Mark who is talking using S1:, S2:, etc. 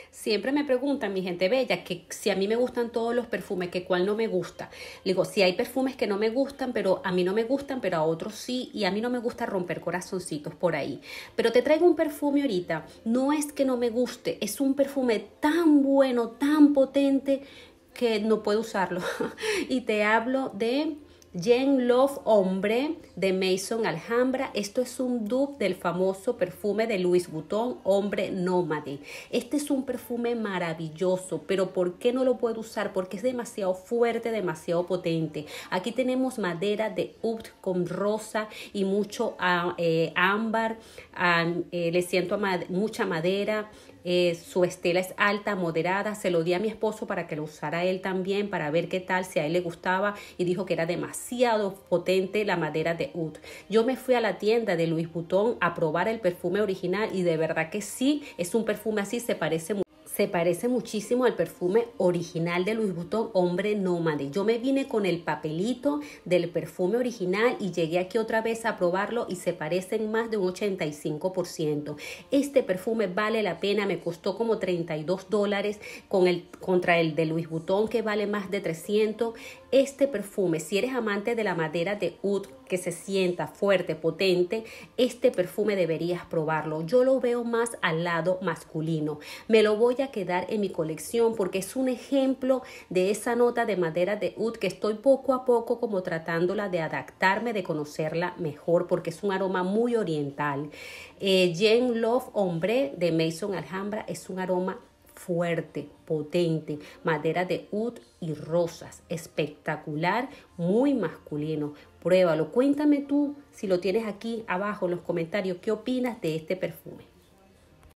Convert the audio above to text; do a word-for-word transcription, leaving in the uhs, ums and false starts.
S1: Siempre me preguntan, mi gente bella, que si a mí me gustan todos los perfumes, que cuál no me gusta. Le digo, si hay perfumes que no me gustan, pero a mí no me gustan, pero a otros sí, y a mí no me gusta romper corazoncitos por ahí. Pero te traigo un perfume ahorita, no es que no me guste, es un perfume tan bueno, tan potente, que no puedo usarlo. Y te hablo de Gen Love Hombre de Maison Alhambra. Esto es un dupe del famoso perfume de Louis Vuitton, Hombre Nómade. Este es un perfume maravilloso, pero ¿por qué no lo puedo usar? Porque es demasiado fuerte, demasiado potente. Aquí tenemos madera de oud con rosa y mucho eh, ámbar. Eh, le siento mad mucha madera. Eh, su estela es alta, moderada. Se lo di a mi esposo para que lo usara él también, para ver qué tal, si a él le gustaba, y dijo que era demasiado potente la madera de oud. Yo me fui a la tienda de Louis Vuitton a probar el perfume original y de verdad que sí, es un perfume así, se parece mucho. Se parece muchísimo al perfume original de Louis Vuitton, Hombre Nómade. Yo me vine con el papelito del perfume original y llegué aquí otra vez a probarlo y se parecen más de un ochenta y cinco por ciento. Este perfume vale la pena, me costó como treinta y dos dólares con el, contra el de Louis Vuitton que vale más de trescientos. Este perfume, si eres amante de la madera de oud que se sienta fuerte, potente, este perfume deberías probarlo. Yo lo veo más al lado masculino. Me lo voy a quedar en mi colección porque es un ejemplo de esa nota de madera de oud que estoy poco a poco como tratándola de adaptarme, de conocerla mejor, porque es un aroma muy oriental. Eh, Gen Love Hombre de Maison Alhambra es un aroma fuerte, potente, madera de oud y rosas, espectacular, muy masculino. Pruébalo, cuéntame tú si lo tienes aquí abajo en los comentarios, ¿qué opinas de este perfume?